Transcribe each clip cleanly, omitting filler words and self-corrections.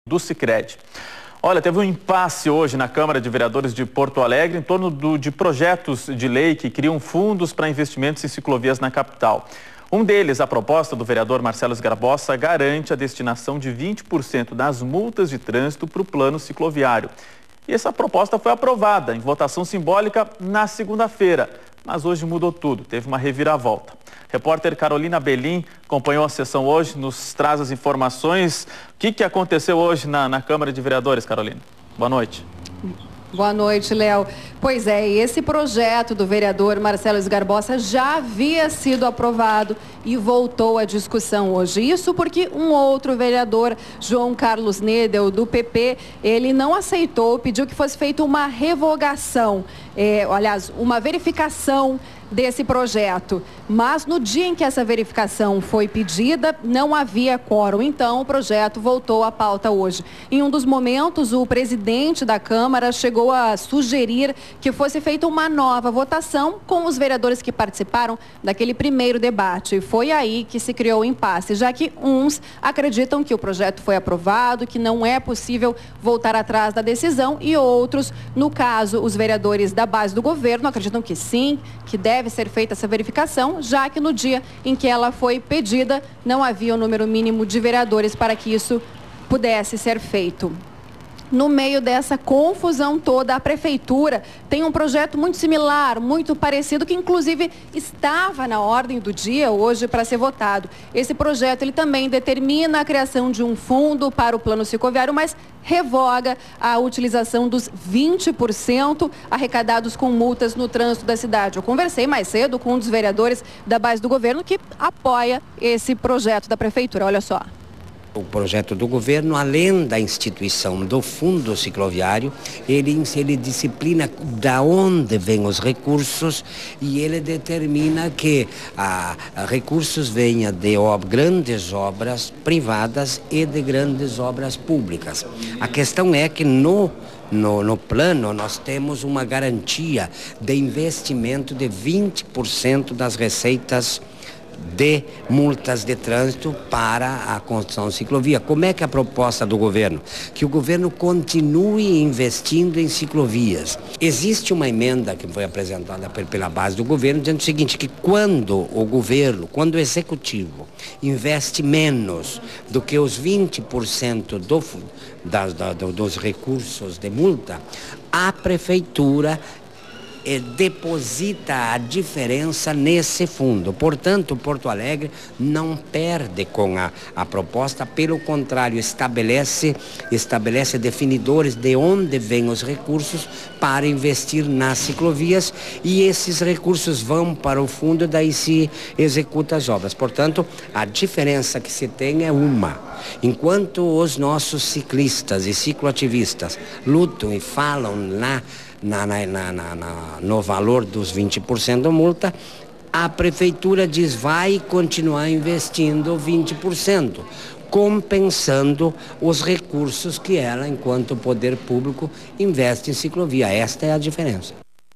do Sicredi. Olha, teve um impasse hoje na Câmara de Vereadores de Porto Alegre em torno de projetos de lei que criam fundos para investimentos em ciclovias na capital. Um deles, a proposta do vereador Marcelo Sgarbossa, garante a destinação de 20% das multas de trânsito para o plano cicloviário. E essa proposta foi aprovada em votação simbólica na segunda-feira, mas hoje mudou tudo, teve uma reviravolta. Repórter Carolina Belim acompanhou a sessão hoje, nos traz as informações. O que aconteceu hoje na Câmara de Vereadores, Carolina? Boa noite. Boa noite, Léo. Pois é, esse projeto do vereador Marcelo Sgarbossa já havia sido aprovado e voltou à discussão hoje. Isso porque um outro vereador, João Carlos Nedel, do PP, ele não aceitou, pediu que fosse feita uma revogação, uma verificação desse projeto. Mas no dia em que essa verificação foi pedida, não havia quórum. Então, o projeto voltou à pauta hoje. Em um dos momentos, o presidente da Câmara chegou a sugerir que fosse feita uma nova votação com os vereadores que participaram daquele primeiro debate. Foi aí que se criou o impasse, já que uns acreditam que o projeto foi aprovado, que não é possível voltar atrás da decisão, e outros, no caso, os vereadores da base do governo, acreditam que sim, que deve ser feita essa verificação, já que no dia em que ela foi pedida, não havia o número mínimo de vereadores para que isso pudesse ser feito. No meio dessa confusão toda, a Prefeitura tem um projeto muito similar, muito parecido, que inclusive estava na ordem do dia hoje para ser votado. Esse projeto ele também determina a criação de um fundo para o plano cicloviário, mas revoga a utilização dos 20% arrecadados com multas no trânsito da cidade. Eu conversei mais cedo com um dos vereadores da base do governo que apoia esse projeto da Prefeitura. Olha só. O projeto do governo, além da instituição do fundo cicloviário, ele disciplina da onde vêm os recursos e ele determina que recursos venham de grandes obras privadas e de grandes obras públicas. A questão é que no plano nós temos uma garantia de investimento de 20% das receitas de multas de trânsito para a construção de ciclovia. Como é que é a proposta do governo? Que o governo continue investindo em ciclovias. Existe uma emenda que foi apresentada pela base do governo dizendo o seguinte, que quando o executivo investe menos do que os 20% dos recursos de multa, a prefeitura deposita a diferença nesse fundo. Portanto, Porto Alegre não perde com a proposta, pelo contrário, estabelece definidores de onde vêm os recursos para investir nas ciclovias e esses recursos vão para o fundo, daí se executa as obras. Portanto, a diferença que se tem é uma. Enquanto os nossos ciclistas e cicloativistas lutam e falam no valor dos 20% da multa, a prefeitura diz vai continuar investindo 20%, compensando os recursos que ela, enquanto poder público, investe em ciclovia. Esta é a diferença.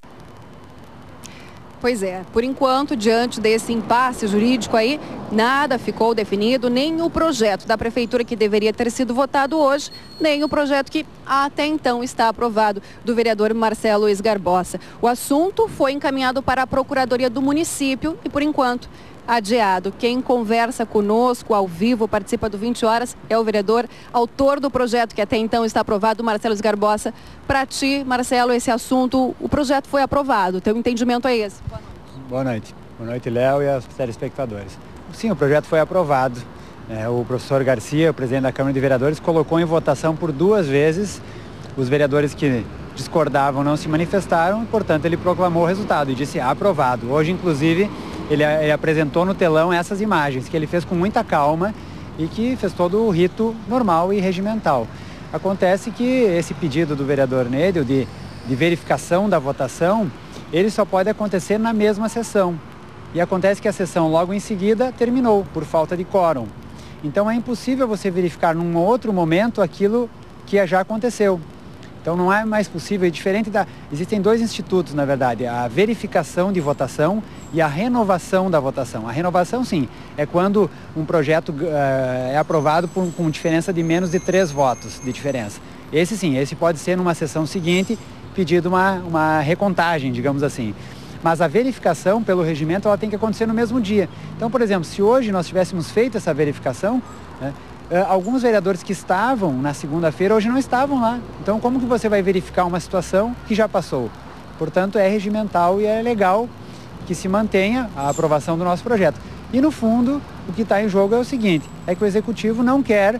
Pois é, por enquanto, diante desse impasse jurídico aí, nada ficou definido, nem o projeto da Prefeitura que deveria ter sido votado hoje, nem o projeto que até então está aprovado do vereador Marcelo Sgarbossa. O assunto foi encaminhado para a Procuradoria do município e, por enquanto, adiado. Quem conversa conosco ao vivo, participa do 20 horas, é o vereador, autor do projeto que até então está aprovado, Marcelo Sgarbossa. Para ti, Marcelo, esse assunto, o projeto foi aprovado. Teu entendimento é esse? Boa noite. Boa noite. Boa noite, Léo e aos telespectadores. Sim, o projeto foi aprovado. O professor Garcia, o presidente da Câmara de Vereadores, colocou em votação por 2 vezes. Os vereadores que discordavam não se manifestaram, portanto, ele proclamou o resultado e disse aprovado. Hoje, inclusive, ele apresentou no telão essas imagens, que ele fez com muita calma e que fez todo o rito normal e regimental. Acontece que esse pedido do vereador Nedel de verificação da votação, ele só pode acontecer na mesma sessão. E acontece que a sessão logo em seguida terminou, por falta de quórum. Então é impossível você verificar num outro momento aquilo que já aconteceu. Então não é mais possível, é diferente da... Existem dois institutos, na verdade, a verificação de votação e a renovação da votação. A renovação, sim, é quando um projeto é aprovado com diferença de menos de 3 votos de diferença. Esse sim, esse pode ser numa sessão seguinte pedido uma recontagem, digamos assim. Mas a verificação, pelo regimento, ela tem que acontecer no mesmo dia. Então, por exemplo, se hoje nós tivéssemos feito essa verificação, né, alguns vereadores que estavam na segunda-feira hoje não estavam lá. Então, como que você vai verificar uma situação que já passou? Portanto, é regimental e é legal que se mantenha a aprovação do nosso projeto. E, no fundo, o que está em jogo é o seguinte, é que o Executivo não quer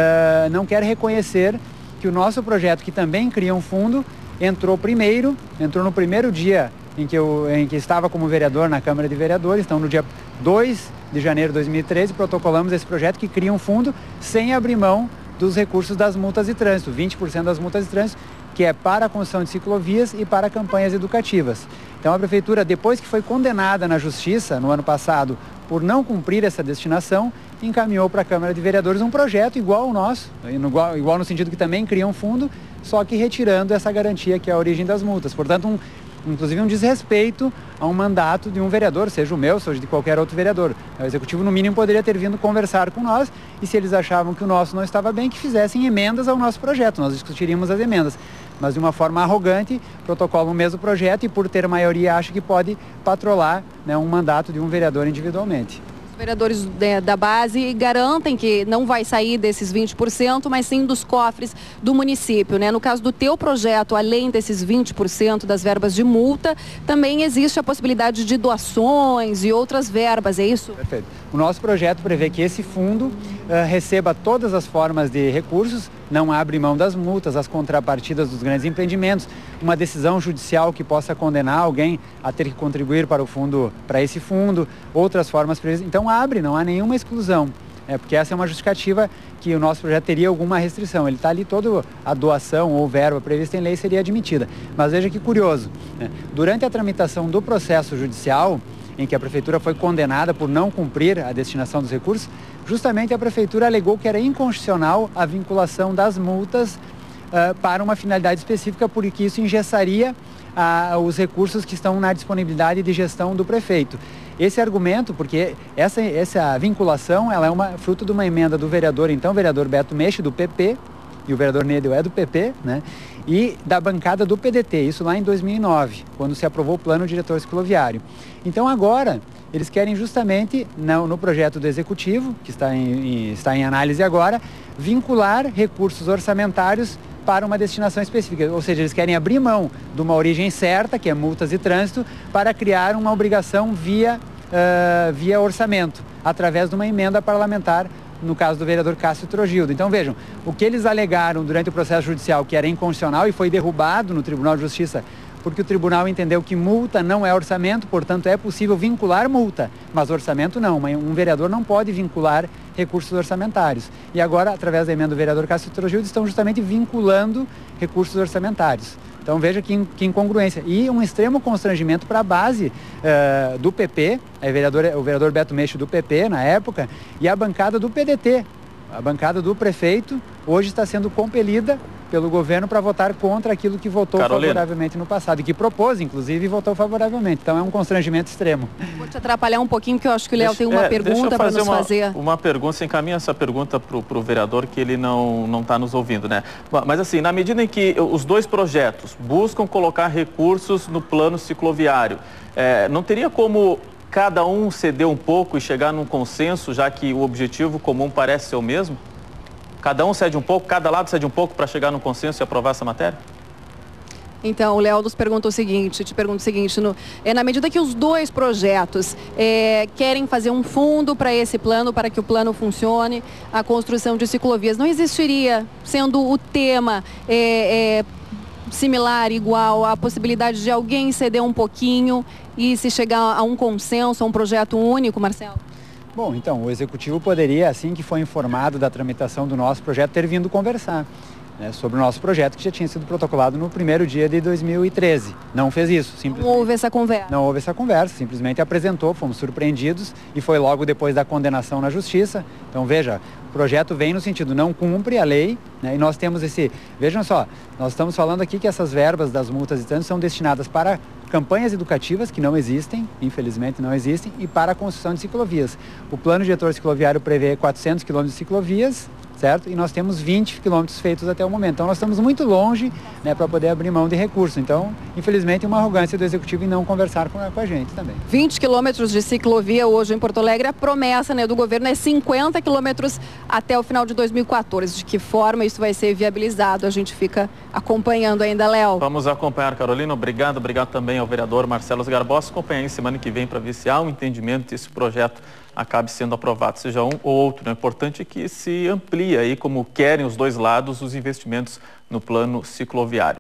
reconhecer que o nosso projeto, que também cria um fundo, entrou no primeiro dia em que estava como vereador na Câmara de Vereadores. Então, no dia 2 de janeiro de 2013, protocolamos esse projeto que cria um fundo sem abrir mão dos recursos das multas de trânsito, 20% das multas de trânsito, que é para a construção de ciclovias e para campanhas educativas. Então, a Prefeitura, depois que foi condenada na Justiça, no ano passado, por não cumprir essa destinação, encaminhou para a Câmara de Vereadores um projeto igual ao nosso, igual no sentido que também cria um fundo, só que retirando essa garantia que é a origem das multas. Portanto, inclusive um desrespeito a um mandato de um vereador, seja o meu, seja de qualquer outro vereador. O Executivo, no mínimo, poderia ter vindo conversar com nós e, se eles achavam que o nosso não estava bem, que fizessem emendas ao nosso projeto. Nós discutiríamos as emendas. Mas, de uma forma arrogante, protocolam o mesmo projeto e, por ter maioria, acha que pode patrolar, né, um mandato de um vereador individualmente. Vereadores da base garantem que não vai sair desses 20%, mas sim dos cofres do município, né? No caso do teu projeto, além desses 20% das verbas de multa, também existe a possibilidade de doações e outras verbas, é isso? Perfeito. O nosso projeto prevê que esse fundo receba todas as formas de recursos, não abre mão das multas, as contrapartidas dos grandes empreendimentos, uma decisão judicial que possa condenar alguém a ter que contribuir para o fundo, para esse fundo, outras formas previstas. Então abre, não há nenhuma exclusão. Porque essa é uma justificativa que o nosso projeto teria alguma restrição. Ele está ali, toda a doação ou verba prevista em lei seria admitida. Mas veja que curioso, né? Durante a tramitação do processo judicial, em que a Prefeitura foi condenada por não cumprir a destinação dos recursos, justamente a Prefeitura alegou que era inconstitucional a vinculação das multas para uma finalidade específica, porque isso engessaria os recursos que estão na disponibilidade de gestão do prefeito. Esse argumento, porque essa vinculação, ela é fruto de uma emenda do vereador Beto Meixe, do PP, e o vereador Nedel é do PP, né? E da bancada do PDT, isso lá em 2009, quando se aprovou o plano diretor cicloviário. Então agora, eles querem justamente, no projeto do Executivo, que está em análise agora, vincular recursos orçamentários para uma destinação específica. Ou seja, eles querem abrir mão de uma origem certa, que é multas de trânsito, para criar uma obrigação via orçamento, através de uma emenda parlamentar, no caso do vereador Cássio Trogildo. Então vejam, o que eles alegaram durante o processo judicial, que era inconstitucional e foi derrubado no Tribunal de Justiça, porque o tribunal entendeu que multa não é orçamento, portanto é possível vincular multa, mas orçamento não. Um vereador não pode vincular recursos orçamentários. E agora, através da emenda do vereador Cássio Trogildo, estão justamente vinculando recursos orçamentários. Então veja que incongruência. E um extremo constrangimento para a base do PP, o vereador Beto Meixe do PP na época, e a bancada do PDT. A bancada do prefeito hoje está sendo compelida pelo governo para votar contra aquilo que votou favoravelmente no passado e que propôs, inclusive, e votou favoravelmente. Então é um constrangimento extremo. Vou te atrapalhar um pouquinho, porque eu acho que o Léo tem uma pergunta para nos fazer. Uma pergunta, você encaminha essa pergunta para o vereador, que ele não está nos ouvindo, né? Mas assim, na medida em que os dois projetos buscam colocar recursos no plano cicloviário, não teria como cada um ceder um pouco e chegar num consenso, já que o objetivo comum parece ser o mesmo? Cada um cede um pouco, cada lado cede um pouco para chegar num consenso e aprovar essa matéria? Então, o Léo nos pergunta o seguinte, na medida que os dois projetos querem fazer um fundo para esse plano, para que o plano funcione, a construção de ciclovias, não existiria, sendo o tema similar, igual, a possibilidade de alguém ceder um pouquinho e se chegar a um consenso, a um projeto único, Marcelo? Bom, então, o Executivo poderia, assim que foi informado da tramitação do nosso projeto, ter vindo conversar. né, sobre o nosso projeto, que já tinha sido protocolado no primeiro dia de 2013. Não fez isso, simplesmente. Não houve essa conversa? Não houve essa conversa, simplesmente apresentou, fomos surpreendidos e foi logo depois da condenação na Justiça. Então, veja, o projeto vem no sentido, não cumpre a lei, né, e nós temos vejam só, nós estamos falando aqui que essas verbas das multas e tanto são destinadas para campanhas educativas, que não existem, infelizmente não existem, e para a construção de ciclovias. O plano diretor cicloviário prevê 400 quilômetros de ciclovias, certo? E nós temos 20 quilômetros feitos até o momento. Então, nós estamos muito longe, né, para poder abrir mão de recurso. Então, infelizmente, uma arrogância do Executivo em não conversar com a gente também. 20 quilômetros de ciclovia hoje em Porto Alegre. A promessa, né, do governo é 50 quilômetros até o final de 2014. De que forma isso vai ser viabilizado? A gente fica acompanhando ainda, Léo. Vamos acompanhar, Carolina. Obrigado também ao vereador Marcelo Sgarbossa. Acompanhar em semana que vem para ver se há um entendimento que esse projeto acabe sendo aprovado, seja um ou outro. O importante é que se amplie aí, como querem os dois lados, os investimentos no plano cicloviário.